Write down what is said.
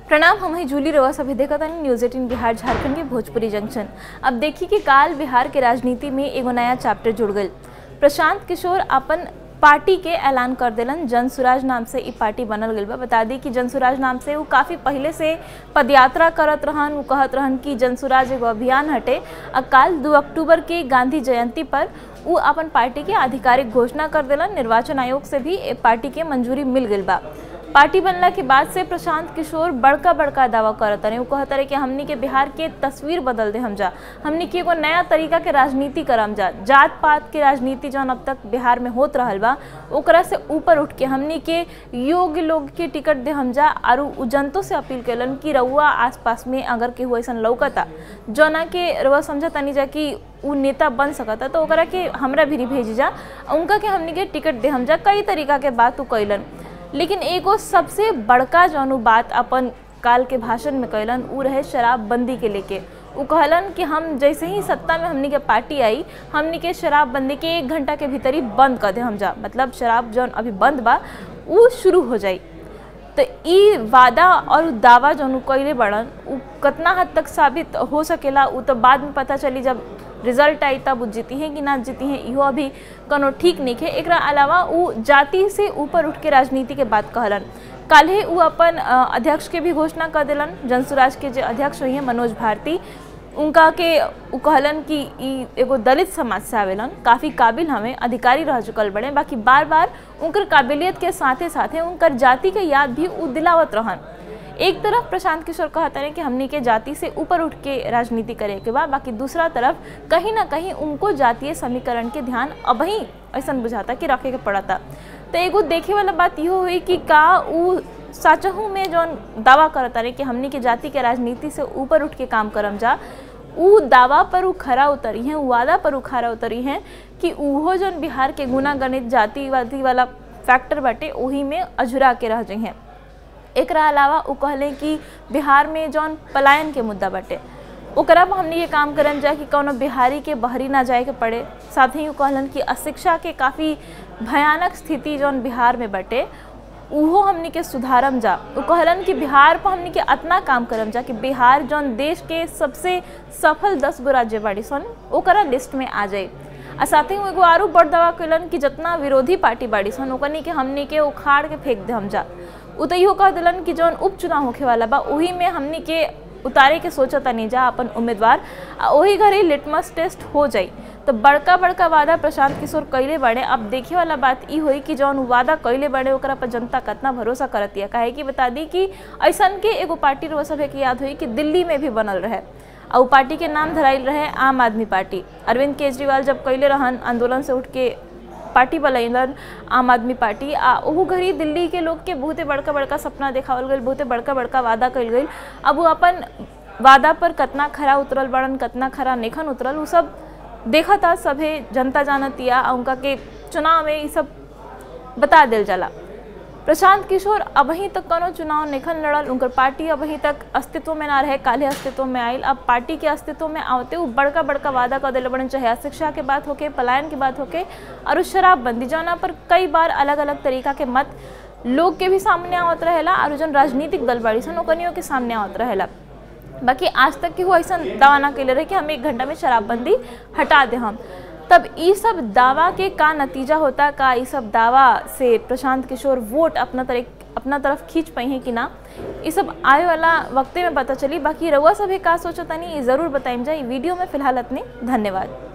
प्रणाम, हम ही जूली रवा सभी देखा न्यूज़ 18 बिहार झारखंड के भोजपुरी जंक्शन। अब देखी कि काल बिहार के राजनीति में एगो नया चैप्टर जुड़ गई। प्रशांत किशोर अपन पार्टी के ऐलान कर दिलन। जनसुराज नाम से ई पार्टी बनल गई बा। बता दी कि जनसुराज नाम से वो काफ़ी पहले से पदयात्रा करत रहन। वो कहत रहन कि जनसुराज एगो अभियान हटे। काल 2 अक्टूबर के गांधी जयंती पर वो अपन पार्टी के आधिकारिक घोषणा कर दिलन। निर्वाचन आयोग से भी पार्टी के मंजूरी मिल गई बा। पार्टी बनला के बाद से प्रशांत किशोर बड़का दावा करत रहे। वो कहत रहे कि हमनी के बिहार के तस्वीर बदल दे हम जा, हमनी के एगो नया तरीका के राजनीति करम जा। जात पात के राजनीति जौन अब तक बिहार में होत रहल बा ओकरा से ऊपर उठ के हमनी के योग्य लोग के टिकट दे हम जा। और जनता से अपील कैलन कि रउआ आसपास में अगर केहू ऐसा लौकता जौना के रउआ समझा तनी जा कि उ नेता बन सकता तो ओकरा के हमरा भी भेजी जा, उनका के हमनी के टिकट दे हम जा। कई तरीका के बात उ कैलन, लेकिन एगो सबसे बड़का जौन बात अपन काल के भाषण में कैलन उ रहे शराबबंदी के लेके। वो कहलन कि हम जैसे ही सत्ता में हमनी के पार्टी आई हमनी के शराबबंदी के 1 घंटा के भीतर ही बंद कर दे हम जा। मतलब शराब जौन अभी बंद बा वो शुरू हो जाई। तो ई वादा और दावा जौन कैले बड़न उ कितना हद तक साबित हो सकेला उ तो बाद में पता चली, जब रिजल्ट आई तब जीती हैं कि ना जीती हैं इहो अभी कनो ठीक नहीं है। एकरा अलावा वो जाति से ऊपर उठ के राजनीति के बात कहलन। काल्हे वो अपन अध्यक्ष के भी घोषणा कर दिलन। जनसुराज के जो अध्यक्ष हुई हैं मनोज भारती, उनका के वो कहलन कि ई एगो दलित समाज से आवेलन, काफ़ी काबिल हमें अधिकारी रह चुकल बड़े। बाकी बार बार उनकर काबिलियत के साथे साथे उनकर जाति के याद भी उ दिलावत रहन। एक तरफ प्रशांत किशोर कहते हैं कि हमनी के जाति से ऊपर उठ के राजनीति करे के बाद, बाकी दूसरा तरफ कहीं ना कहीं उनको जातीय समीकरण के ध्यान अब ही ऐसा बुझाता कि रखे के पड़ता। तो एगो देखे वाला बात यो हुई कि का उ सचहू में जौन दावा करता रहे कि हमनी के जाति के राजनीति से ऊपर उठ के काम करम जा, उ दावा पर उ खरा उतरी हैं, वादा पर उ खरा उतरी हैं कि उहो जौन बिहार के गुना गणित जातिवादी वाला फैक्टर बाटे वही में अझुरा के रह जाइए। एकरा अलावा वो कहले कि बिहार में जौन पलायन के मुद्दा बाटे ओकरा पर हमने ये काम करन जा कि कौनो बिहारी के बहरी ना जाए के पड़े। साथ ही वो कहलन कि अशिक्षा के काफ़ी भयानक स्थिति जौन बिहार में बाटे उहो हमने के सुधारम जा। वो कहलन कि बिहार पर हमने के इतना काम करम जा कि बिहार जौन देश के सबसे सफल 10 गो राज्य बाड़ी सन ओकरा लिस्ट में आ जाए। और साथ ही वो एगो आरू बड़ दावा कैलन कि जितना विरोधी पार्टी बाड़ी सन ओकनी के हमने के उखाड़ के फेंक दे हम जा। उ तो इहो कह दिलन कि जौन उपचुनाव होखे वाला बा वही में हमनी के उतारे के सोचता नहीं जा अपन उम्मीदवार, वही घरे लिटमस टेस्ट हो जाई। तो बड़का वादा प्रशांत किशोर कैले बड़े। अब देखे वाला बात ई हुई कि जौन वादा कैले बड़े ओकरा पर जनता कितना भरोसा करती है। काहे कि बता दी कि ऐसा के एगो पार्टी रो सभे के याद हुई कि दिल्ली में भी बनल रहे और पार्टी के नाम धराइल रहे आम आदमी पार्टी। अरविंद केजरीवाल जब कैले रहन आंदोलन से उठ के पार्टी बनैलन आम आदमी पार्टी, ओहू घड़ी दिल्ली के लोग के बहुते बड़का सपना देखावल गई, बहुते बड़का वादा कल गई। अब वो अपन वादा पर कितना खरा उतरल बड़न कितना खरा नेखन उतरल वो सब देखा था सभे जनता जानतिया। उनका के चुनाव में ये सब बता दिल जाला। प्रशांत किशोर अभी तक कोनो चुनाव नेखन लड़ल, उनकर पार्टी अभी तक अस्तित्व में ना रहे, काले अस्तित्व में आयल। अब पार्टी के अस्तित्व में आवते वो बड़का वादा कर दिले बड़न, चाहे शिक्षा के बात होके पलायन की बात होके और शराबबंदी जौना पर कई बार अलग तरीका के मत लोग के भी सामने आवत रहेला और जौन राजनीतिक दल बाड़ी सन ओकनियों के सामने आवत रहेला। बाकी आज तक की वो ऐसा दावा ना कैले रहे कि हम 1 घंटा में शराबबंदी हटा दे हम। तब ये सब दावा के का नतीजा होता, का ये सब दावा से प्रशांत किशोर वोट अपना तरफ खींच पाई हैं कि ना, ये सब आए वाला वक्ते में पता चली। बाकी रउआ सभे का सोचतानी ये ज़रूर बताइम जाए वीडियो में। फिलहाल इतने, धन्यवाद।